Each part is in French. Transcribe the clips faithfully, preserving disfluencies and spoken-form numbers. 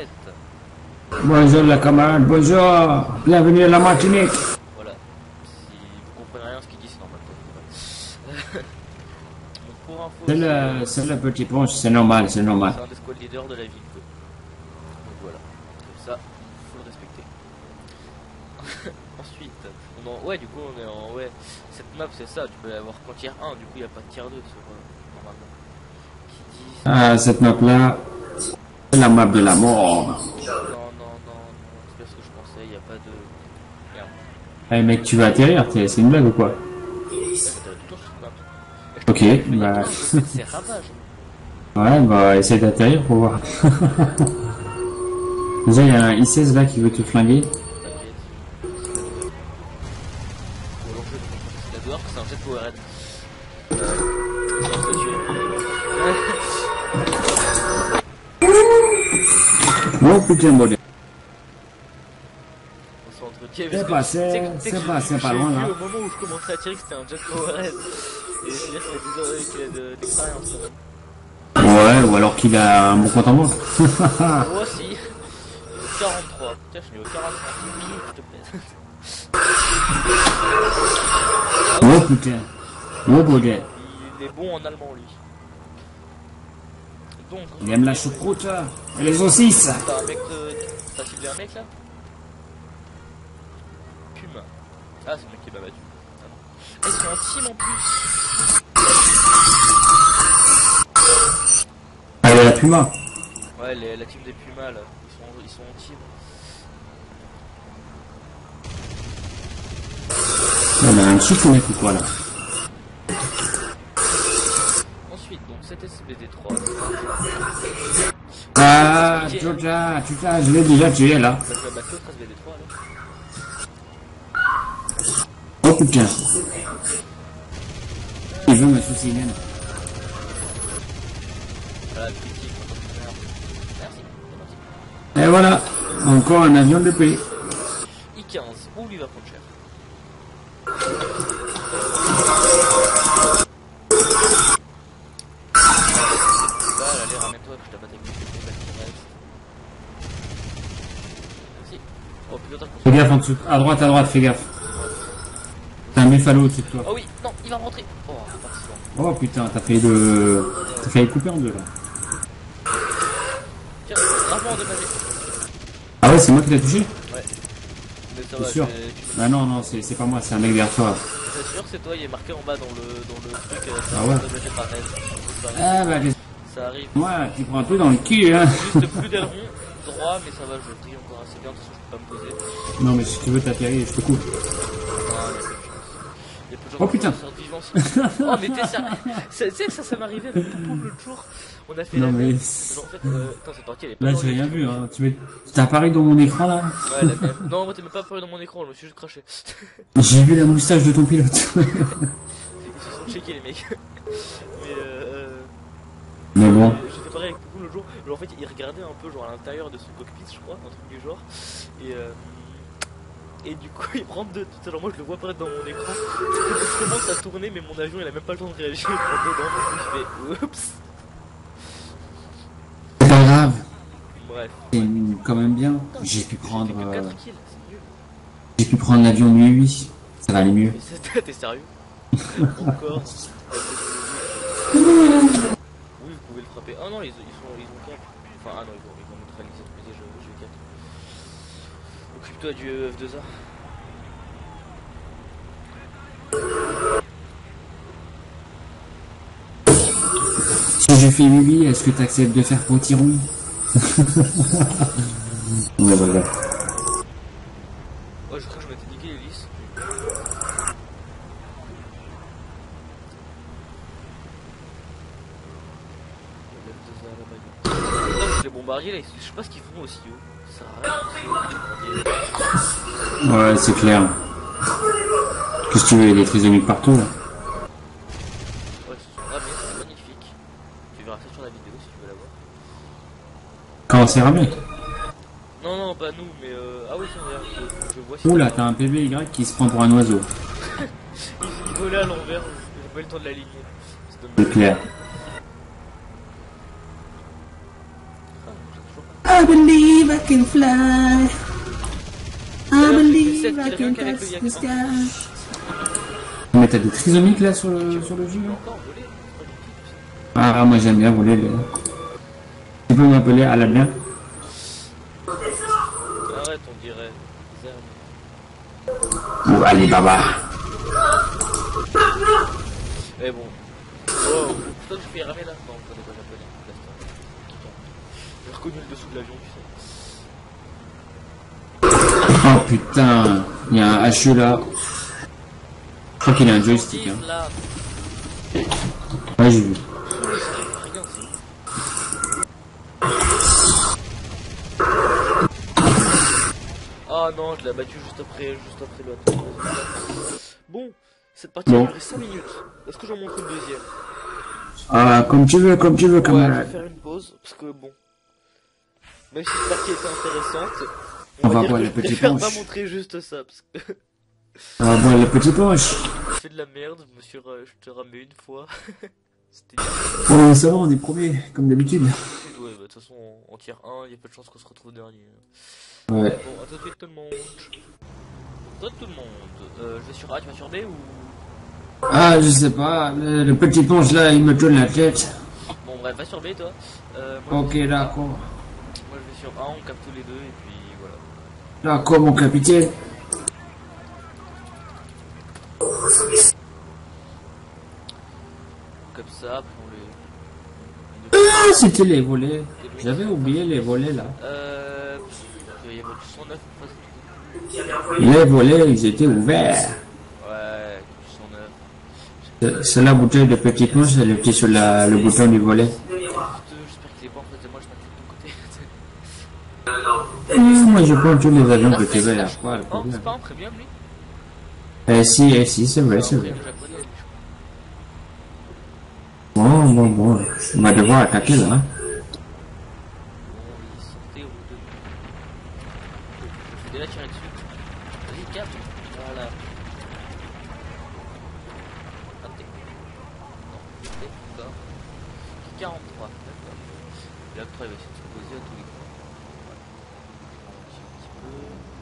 Bonjour la camarade, bonjour. Bienvenue à la Martinique. Voilà. Si vous comprenez rien à ce qu'il dit, c'est normal. Donc pour info, C'est le, c'est le petit ponche, c'est normal, c'est normal. c'est un des squad leaders de la ville. Quoi. Donc voilà. Comme ça, il faut le respecter. Ensuite, on en... ouais, du coup, on est en... Ouais, cette map, c'est ça. Tu peux avoir qu'en tier un, du coup, il n'y a pas de tier deux sur... Euh, normalement. Qui dit... Ah, cette map là, c'est la map de la mort. Non, non, non, non. C'est pas ce que je pensais. Il n'y a pas de... Merde. Eh mec, tu vas atterrir, t'es- c'est une blague ou quoi? Ok, bah... C'est ravage. Ouais, bah essaye d'atterrir pour voir. Déjà, il y a un I seize là qui veut te flinguer. La dehors, c'est un jet powerhead. Oh putain, modèle. On s'entretient. C'est pas, c'est, c'est pas, c'est pas loin là. Au moment où je commençais à tirer que c'était un jet powerhead. Et c'est-à-dire qu'il a des oreilles qu'il a de- d'expérience quand même. Ouais, ou alors qu'il a un bon compte en banque. Moi aussi. quarante-trois. Putain, je suis au quarante-cinq. S'il te plaît. Oh putain. Oh modèle. Il est bon en allemand, lui. Donc, Il aime la choucroute et les saucisses. t'as un mec de... T'as ciblé un mec là? Puma. Ah, c'est le mec qui m'a battu. Ah non. Ah, ils sont en team en plus. Ah, il y a la Puma. Ouais, les, la team des Pumas là. Ils sont, ils sont en team. Il a un chiffre mec ou quoi là? Ensuite, donc cet S B D trois. Ah, Joja, tu t'as, je l'ai déjà tué là. Ça peut battre l'autre S B D trois là. Oh putain. Il veut me soucier même. Voilà, critique. Merci. Et voilà, encore un avion de paix. I quinze, où lui va prendre cher. Bah, allez, ramène-toi que je t'abatte avec les balles qui restent. Merci. Oh, putain, Fais gaffe en dessous. À droite, à droite, fais gaffe. T'as un méphalo au-dessus de toi. Oh oui, non, il va me rentrer. Oh, parti. Oh putain, t'as failli le... T'as failli couper en deux là. Tiens, gravement endommagé. Ah ouais, c'est moi qui l'ai touché? Ouais. Mais ça T'es va, sûr? tu Bah non, non, c'est c'est pas moi, c'est un mec derrière toi. C'est sûr, c'est toi, il est marqué en bas dans le, dans le truc. Euh, Ah ouais. endommagé par Ned. Ça Ah arrive. bah qu'est-ce Ça arrive. moi, tu prends un peu dans le cul hein. Juste plus d'aileron droit, mais ça va, je brille encore assez bien, de toute façon je peux pas me poser. Non mais si tu veux t'atterrir, je te coupe. Il y a peu de gens Oh, qui putain. sortent vivants, sinon. Oh mais t'es sérieux? Tu sais que ça, ça m'arrivait avec Poupou l'autre jour. On a fait Non, la mais- même. Genre, en fait, euh, attends, cette partie elle est pas Là dans j'ai les- rien vu hein. Tu m'es... T'as apparu dans mon écran là? Ouais, la même. Non, moi t'es même pas apparu dans mon écran, je me suis juste craché. J'ai vu la moustache de ton pilote. Ils se sont checkés les mecs. Mais euh. Mais bon. J'ai fait pareil avec Poupou l'autre jour. Genre, en fait, il regardait un peu genre à l'intérieur de son cockpit, je crois, un truc du genre. Et euh. Et du coup, il rentre de tout à l'heure. Moi, je le vois apparaître dans mon écran. Je commence à tourner, mais mon avion il a même pas le temps de réagir. Il rentre dedans. Je fais oups. C'est pas grave. Bref. C'est quand même bien. J'ai pu prendre... J'ai fait que euh, quatre kills, c'est mieux. J'ai pu prendre l'avion nuit huit. Ça va aller mieux. Mais c'est- t'es sérieux? Encore. Oui, vous pouvez le frapper. Ah non, ils, ils sont ils ont quatre. Enfin, ah non, ils vont, ils vont neutraliser. Mais déjà, j'ai quatre. Occupe-toi du F deux A. Si je fais Lily, est-ce que tu acceptes de faire potiron? Ouais, voilà. Oh, je crois que je m'étais niqué l'hélice. Les bombardiers là, ils- je sais pas ce qu'ils font aussi haut. Ça sert à rien. Ouais, c'est clair. Qu'est-ce que tu veux, il y a des trisomiques partout là. Ouais, ils se sont ramés, c'est magnifique. Tu verras ça sur la vidéo si tu veux la voir. Comment c'est ramé? Non, non, pas nous, mais euh... ah oui, c'est vrai, je, je vois si. Oula, t'as un P B Y qui se prend pour un oiseau. Il volait à l'envers, j'ai pas eu le temps de l'aligner. C'est C'est clair. Ah, I believe I can fly. I believe I can touch the sky. Mais t'as des trisomiques là sur le, sur le jeu là? Ah, moi j'aime bien voler. Les... Tu peux m'appeler Aladdin? Arrête, on dirait. Ou Alibaba. Mais bon. Oh, toi tu fais ramer là? Non, on connaît pas japonais. J'ai reconnu le dessous de l'avion, tu sais. Oh putain, il y a un H E là. Je crois qu'il a un joystick. Hein. Ouais, j'ai vu. Ah non, je l'ai battu juste après, juste après l'autre. Bon, cette partie bon. a duré cinq minutes. Est-ce que j'en montre une deuxième? Ah, comme tu veux, comme tu veux, camarade. Ouais, je vais faire une pause, parce que bon. Même si cette partie était intéressante, on, on va, va voir dire les que je petits préfère punch. pas montrer juste ça, parce que... On va voir les petits punch. Je fais de la merde, je me suis ra... je te ramais une fois. C'était Oh, ça va, on est premier, comme d'habitude. Ouais, bah, de toute façon, en tier un, il y a pas de chance qu'on se retrouve dernier. Ouais. Bon, à tout de suite tout le monde. Toi tout le monde. Euh, je vais sur A, tu vas sur B ou... Ah, je sais pas, le, le petit punch là, il me tourne la tête. Bon bref, va sur B toi. Euh, moi, ok, d'accord. Moi je vais sur A, on capte tous les deux et puis voilà. D'accord, mon capitaine. Comme ça, après on les... Ah, c'était les volets. J'avais oublié les volets là. Euh... Il y avait du cent neuf en face. Les volets, ils étaient ouverts. Ouais, du cent neuf. C'est la bouteille de petit punch, elle était sur la, le bouton du volet. J'espère qu'il est pas en face de moi, je m'attends de ton côté. Euh, moi je prends tous les avions que tu veux, là. Quoi, oh, c'est pas un premium lui? Eh si, eh si, c'est vrai, c'est vrai. Bon, bon, bon. On va devoir attaquer là. Hein. Je vais déjà tirer dessus. Vas-y, capte. Voilà. Attends. Non, d'accord. quarante-trois, d'accord. Et là, il va essayer de se poser à tous les coins. Un petit peu.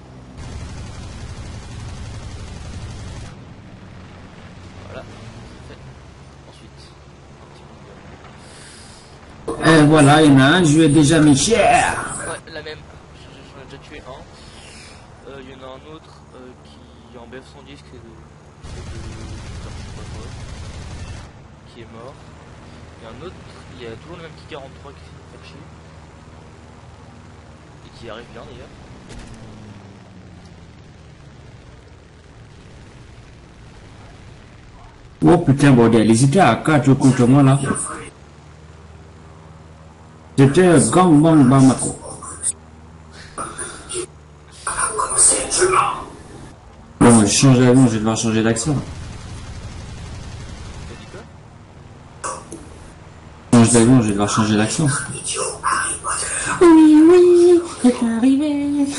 Voilà, c'est fait. Ensuite, un petit peu de... Et voilà, il y en a un, je lui ai déjà mis cher. Ouais, la même. J'en ai déjà tué un. Il euh, y en a un autre euh, qui est en B F cent dix qui est de... Qui, est de... je sais pas quoi, qui est mort. Il y a un autre, il y a toujours le même qui quarante-trois qui s'est fait chier. Et qui arrive bien d'ailleurs. Oh putain, bordel, ils étaient à quatre contre moi là. C'était Gang Bang Bamako. Bon, je change d'avion, je vais devoir changer d'accent. Change d'avion, je vais devoir changer d'accent. Oui, oui, c'est arrivé.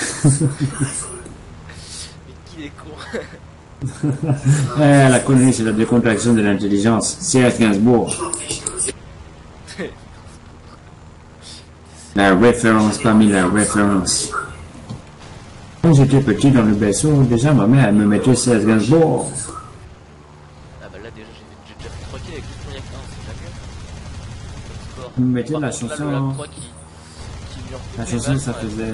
Mais qui est con. Eh, la connerie, c'est la décontraction de l'intelligence. Serge Gainsbourg. La référence parmi la référence. Quand j'étais petit dans le berceau, déjà ma mère elle me mettait Serge Gainsbourg. Ah bah là déjà j'ai déjà fait trois kills avec juste Cognac un, c'est déjà mieux. Elle me mettait la chanson. Qui, qui la chanson ça faisait...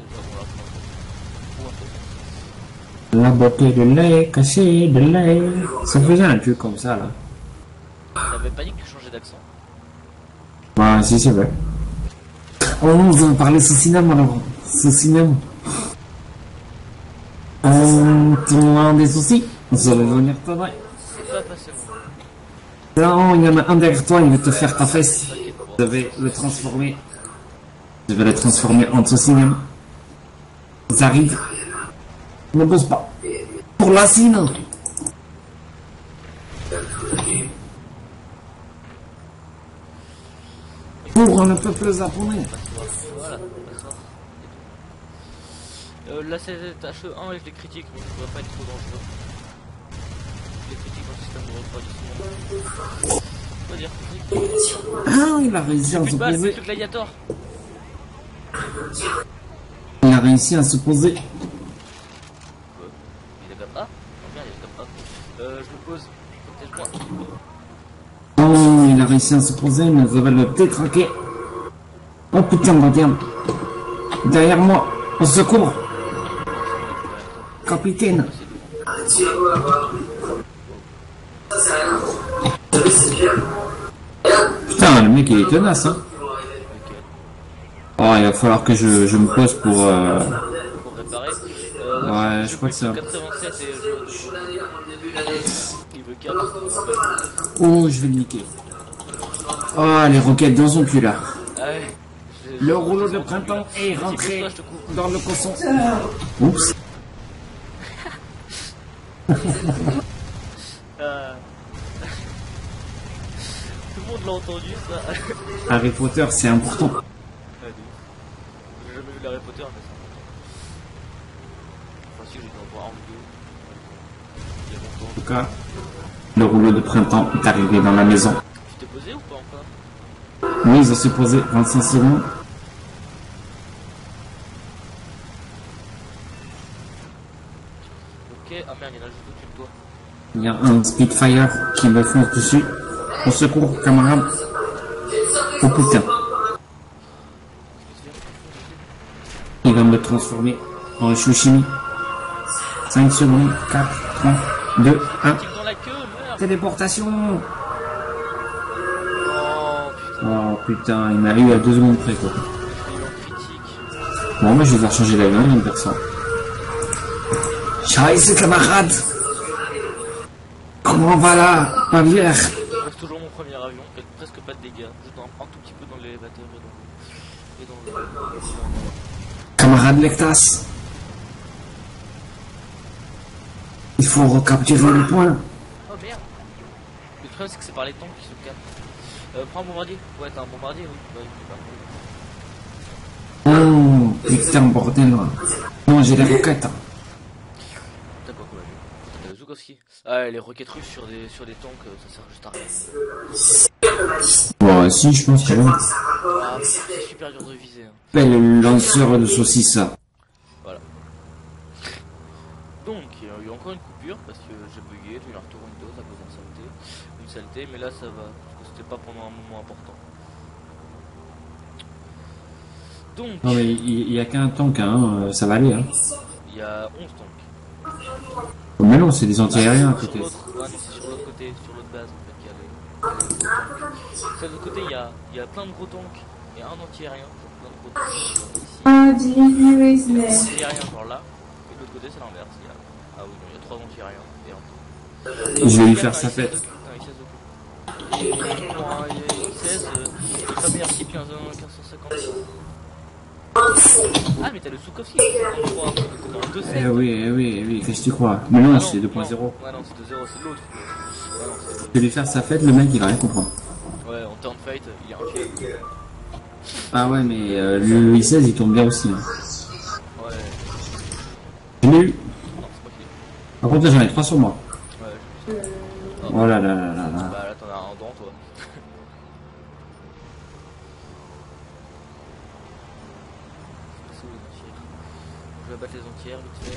Bon, la beauté de lait, caché de lait. Ça faisait un truc comme ça là. t'avais pas dit que tu changeais d'accent? Bah si c'est vrai. Oh, on va parler sous cinéma alors. Sous cinéma. Oh, tu as des soucis? Ça va venir te vrai. C'est pas passé bon. Non, il y en a un derrière toi, il va te faire ta fesse. Je vais le transformer. Je vais le transformer en sous cinéma. Ils arrivent. Ne bosse pas. Pour la cine. Pour le peuple japonais. Voilà, d'accord. Euh, là c'est H E un et je les critique, donc ça va pas être trop dangereux. Je les critique dans le système de refroidissement. On va dire critique. Ah, il a réussi à se Plus de balles, poser. plus de gladiator. Il a réussi à se poser. Quoi? Il est comme ah non merde il est comme ah. Euh je me pose. Protège-moi. Oh, il a réussi à se poser, mais ça va le détraquer. Oh putain, regarde. Derrière moi, au secours. Capitaine. Putain, le mec il est tenace, hein. Oh, il va falloir que je, je me pose pour... Euh... Pour réparer. Euh, ouais, je crois que ça... quatre-vingt-sept et je... Il veut quatre. Oh, je vais le niquer. Oh, les roquettes dans son cul là. Ah ouais. Le rouleau de printemps est rentré dans le cosson. Oups. euh... Tout le monde l'a entendu ça. Harry Potter, c'est important. Ouais, j'ai jamais vu Harry Potter, mais c'est important. Enfin, si, j'ai dû en voir un ou deux. Il y a longtemps. En tout cas, le rouleau de printemps est arrivé dans la maison. Tu t'es posé ou pas encore? Oui, ils ont se posé vingt-cinq secondes. Ok, ah merde, il y en a juste au-dessus de toi. Il y a un Spitfire qui me fonce dessus. Au secours, camarade. Oh putain. Il va me transformer en chouchimi. cinq secondes, quatre, trois, deux, un. Dans la queue, merde. Téléportation. Oh putain. Oh putain, il m'a eu à deux secondes près quoi. J'ai eu un critique. Bon, moi je vais devoir changer d'avion, une personne. Scheiße, camarade. Comment va là, ma bière? C'est toujours mon premier avion, fait presque pas de dégâts. Juste un, un tout petit peu dans l'élévateur et dans, et dans le... Camarade Lectas. Il faut recapturer le point. Oh merde. Le problème c'est que c'est par les tanks qui se captent. Euh, prends un bombardier. Ouais, t'as un bombardier, oui. Ouais, Oh, putain, bordel. Non, j'ai les roquettes. t'as quoi comme avion? T'as Zukowski. Ah, les roquettes russes sur des, sur des tanks, ça sert juste à rien. Bon, si, je pense que oui. Ah, c'est super dur de viser. Hein. Bel lanceur de saucisses. Voilà. Donc, il y a eu encore une coupure parce que j'ai bugué, j'ai eu un retour Windows à cause d'une saleté. Une saleté, mais là ça va, parce que c'était pas pendant un moment important. Donc, Non, mais il y, y a qu'un tank, hein, ça va aller. Hein. il y a onze tanks. Oh, mais non, c'est des anti-aériens à Sur côté. l'autre, ouais, non, c'est sur l'autre côté, sur l'autre base en fait. Il y a les... Sur l'autre côté, il y a, il y a plein de gros tanks et un anti-aérien. Genre plein de gros tanks ici. Anti-aérien genre là. Et de l'autre côté, c'est l'inverse. Il y a... Ah oui, non, il y a trois anti-aériens et un tank. Je vais lui faire sa fête. Et il seize, il pas meilleur type qu'un quinze cent cinquante. Ah mais t'as le Zukowski dans le deux Eh oui, eh oui, eh oui, qu'est-ce que tu crois? Mais non, ah c'est deux point zéro. Ouais non c'est deux zéro, c'est l'autre. Ah, je vais lui faire sa fête, le mec il va rien comprendre. Ouais, en turn fight, il est infiable. Ah ouais, mais euh, le I seize il tombe bien aussi. Hein. Ouais. Je l'ai eu. Non, c'est pas qui. Par contre là j'en ai trois sur moi. Ouais, je oh. oh là là là là là. Bah là t'en as un dans toi. Je vais battre les entières vite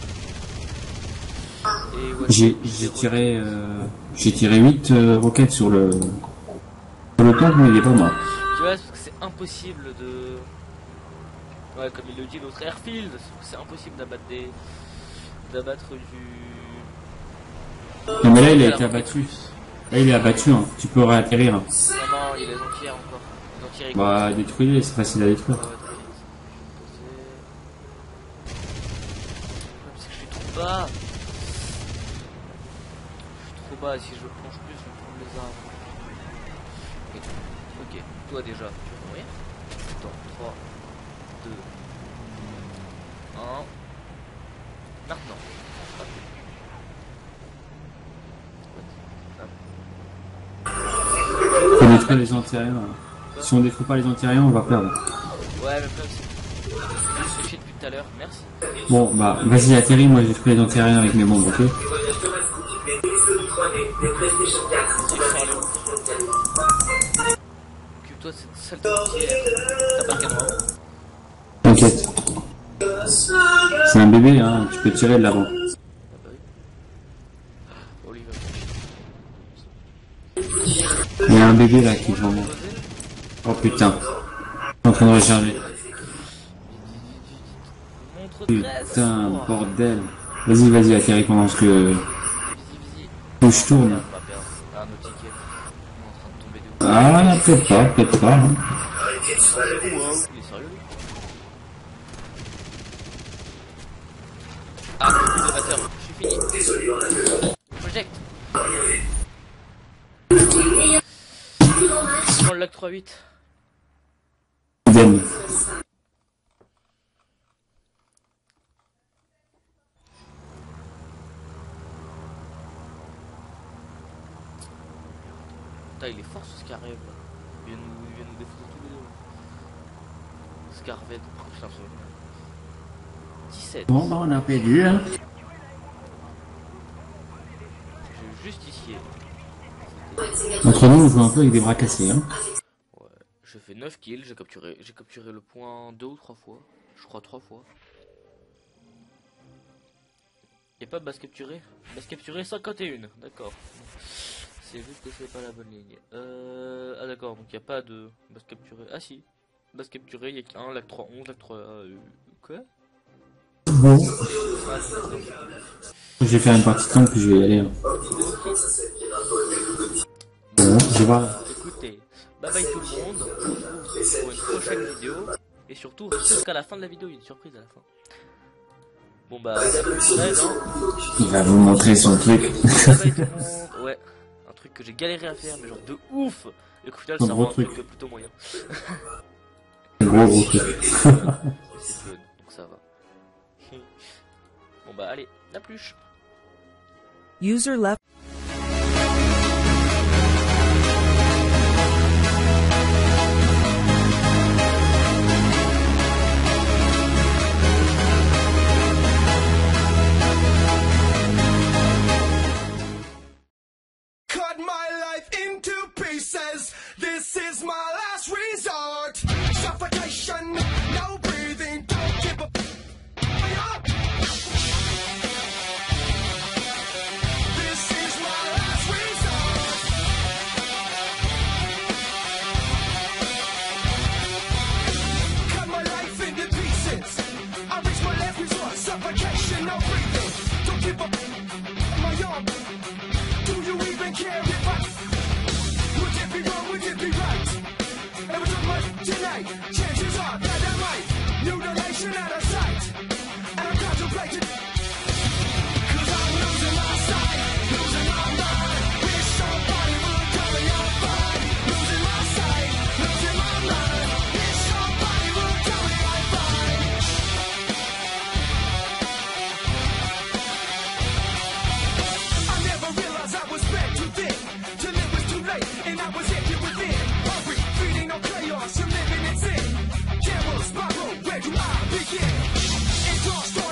fait. Ouais, j'ai j'ai tiré euh, j'ai tiré huit euh, roquettes sur le sur le tank, mais il est pas mort. Tu vois, parce que c'est impossible de... Ouais, comme il le dit l'autre airfield, c'est impossible d'abattre des... d'abattre du... Non mais là il a été abattu. Là il est abattu, hein. Tu peux réatterrir. Hein. Non non, il y a les entières encore. Les entières, bah détruis-les, c'est facile à détruire. Ouais, parce que je suis trop bas. Je suis trop bas, et si je plonge plus, je vais prendre les arbres. Ok, toi déjà, tu vas mourir. Attends, trois, deux, un. Maintenant. Faut détruire les anti-aériens. Si on détruit pas les anti-aériens, on va perdre. Ouais, le problème c'est que je suis depuis tout à l'heure, merci. Bon, bah, vas-y, atterris, moi je détruis les anti-aériens avec mes bombes, ok? Occupe-toi de cette sale entière. T'as pas de canon avant? t'inquiète. C'est un bébé, hein, tu peux tirer de l'avant. Il y a un bébé là qui est devant moi. Oh putain. Je suis en train de recharger. Putain, bordel. Vas-y, vas-y, atterris pendant ce que... que je tourne. Ah, peut-être pas, peut-être pas. Hein. Ah, je suis fini. Project. Je prends le lac trois huit. Idem. Putain, il est fort ce Scarvet là. Il vient nous, il vient nous défoncer tous les deux. Scarvet, putain, dix-sept. Bon, bah on a perdu, hein. J'ai justicié. Entre nous, on joue un peu avec des bras cassés, hein. Ouais, j'ai fait neuf kills, j'ai capturé, j'ai capturé le point deux ou trois fois. Je crois trois fois. Y'a pas base capturée? Base capturée cinquante et un, d'accord. C'est juste que c'est pas la bonne ligne. Euh... Ah d'accord, donc il n'y a pas de base capturée. Ah si, base capturée, il y a qu'un, lac trois onze, lac trois... Euh... Quoi? Bon. Je vais faire une partie de temps puis je vais y aller. Hein. Bon, je vais voir. Écoutez, bye bye tout le monde, on se retrouve pour une prochaine vidéo. Et surtout, jusqu'à la fin de la vidéo, il y a une surprise à la fin. Bon bah, il va vous montrer son truc. Bye bye tout le monde, ouais. Un truc que j'ai galéré à faire, mais genre de ouf. Et qu'au final, ça rend un truc plutôt moyen. Un gros gros truc. C'est fun, donc ça va. Bon bah allez, la pluche. User left. Cut my life into pieces. This is my last resort. Suffocation, no breathing, don't give a up. This is my last resort. Cut my life into pieces. I reach my last resort. Suffocation, no breathing, don't give a my arm. Do you even care if I would it be wrong, would it be right? It was too much tonight. Chances are that I might mutilation out of sight. And I'm contemplating, cause I'm losing my sight, losing my mind. Wish somebody would tell me I'm fine. Losing my sight, losing my mind. Wish somebody would tell me I'm fine. I never realized I was bent too thin, till it was too late, and I was empty within. Hungry, feeding on chaos, and living in sin. Camera spiral, where do I begin? It's all